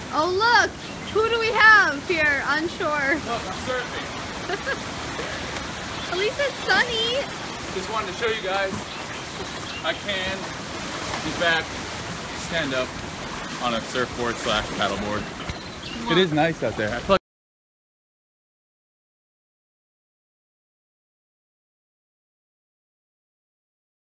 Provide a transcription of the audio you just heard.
Oh look, who do we have here on shore? Look, I'm surfing. At least it's sunny. Just wanted to show you guys I can, in fact, stand up on a surfboard / paddleboard. It is nice out there. I feel like